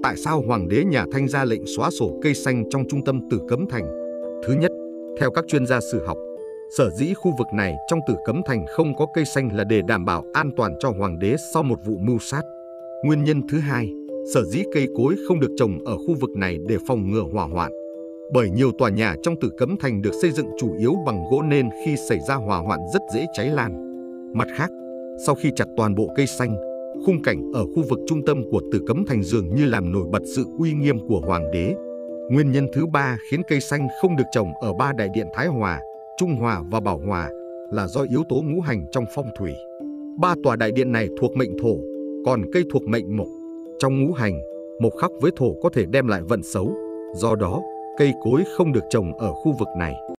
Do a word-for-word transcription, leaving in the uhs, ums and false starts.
Tại sao Hoàng đế nhà Thanh ra lệnh xóa sổ cây xanh trong trung tâm Tử Cấm Thành? Thứ nhất, theo các chuyên gia sử học, sở dĩ khu vực này trong Tử Cấm Thành không có cây xanh là để đảm bảo an toàn cho Hoàng đế sau một vụ mưu sát. Nguyên nhân thứ hai, sở dĩ cây cối không được trồng ở khu vực này để phòng ngừa hỏa hoạn. Bởi nhiều tòa nhà trong Tử Cấm Thành được xây dựng chủ yếu bằng gỗ nên khi xảy ra hỏa hoạn rất dễ cháy lan. Mặt khác, sau khi chặt toàn bộ cây xanh, khung cảnh ở khu vực trung tâm của Tử Cấm Thành dường như làm nổi bật sự uy nghiêm của Hoàng đế. Nguyên nhân thứ ba khiến cây xanh không được trồng ở ba đại điện Thái Hòa, Trung Hòa và Bảo Hòa là do yếu tố ngũ hành trong phong thủy. Ba tòa đại điện này thuộc mệnh thổ, còn cây thuộc mệnh mộc. Trong ngũ hành, mộc khắc với thổ có thể đem lại vận xấu, do đó cây cối không được trồng ở khu vực này.